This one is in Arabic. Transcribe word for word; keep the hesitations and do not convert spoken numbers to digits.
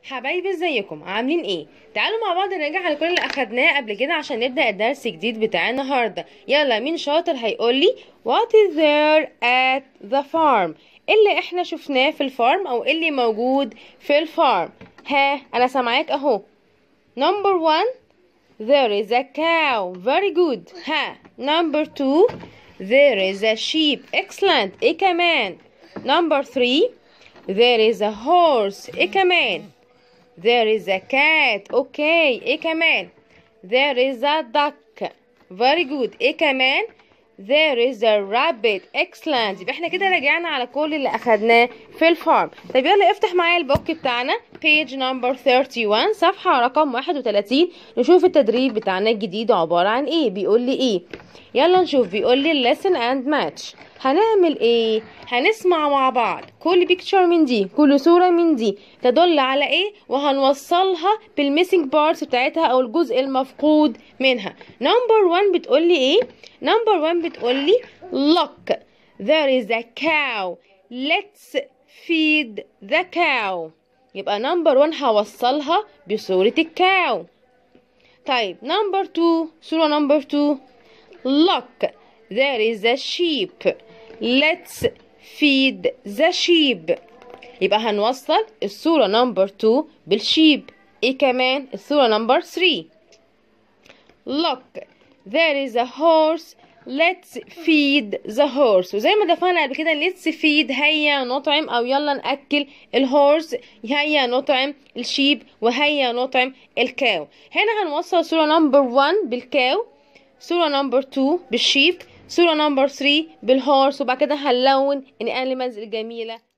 حبايبي ازيكم عاملين ايه؟ تعالوا مع بعض نرجع على كل اللي اخدناه قبل كده عشان نبدأ الدرس الجديد بتاع النهارده. يلا مين شاطر هيقولي what is there at the farm؟ اللي احنا شفناه في الفارم او اللي موجود في الفارم. ها انا سامعاك اهو. number one there is a cow. very good. ها number two there is a sheep. excellent. ايه كمان؟ number three there is a horse. ايه كمان؟ there is a cat. اوكي ايه كمان؟ there is a duck. very good. ايه كمان؟ there is a rabbit. excellent. يبقى احنا كده رجعنا على كل اللي اخدناه في الفارم. طيب يلا افتح معايا البوك بتاعنا page number thirty-one صفحة رقم واحد وتلاتين. نشوف التدريب بتاعنا الجديد عبارة عن ايه. بيقول لي ايه؟ يلا نشوف. بيقول لي listen and match. هنعمل ايه؟ هنسمع مع بعض كل بيكتشر من دي، كل صورة من دي تدل على ايه، وهنوصلها بالميسنج بارتس بتاعتها او الجزء المفقود منها. نمبر واحد بتقول لي ايه؟ نمبر واحد بتقول لي look there is a cow let's feed the cow. يبقى نمبر واحد هوصلها بصورة الكاو. طيب نمبر اتنين، صورة نمبر اتنين look there is a sheep let's feed the sheep. يبقى هنوصل الصورة نمبر اتنين بالشيب. ايه كمان؟ الصورة نمبر تلاتة look there is a horse let's feed the horse. وزي ما دفعنا قبل كده let's feed هيا نطعم او يلا نأكل الهورس، هيا نطعم الشيب، وهيا نطعم الكاو. هنا هنوصل صورة نمبر واحد بالكاو، صورة نمبر اتنين بالشيب، صورة نمبر تلاتة بالهورس، وبعد كده هنلون الانيمالز الجميلة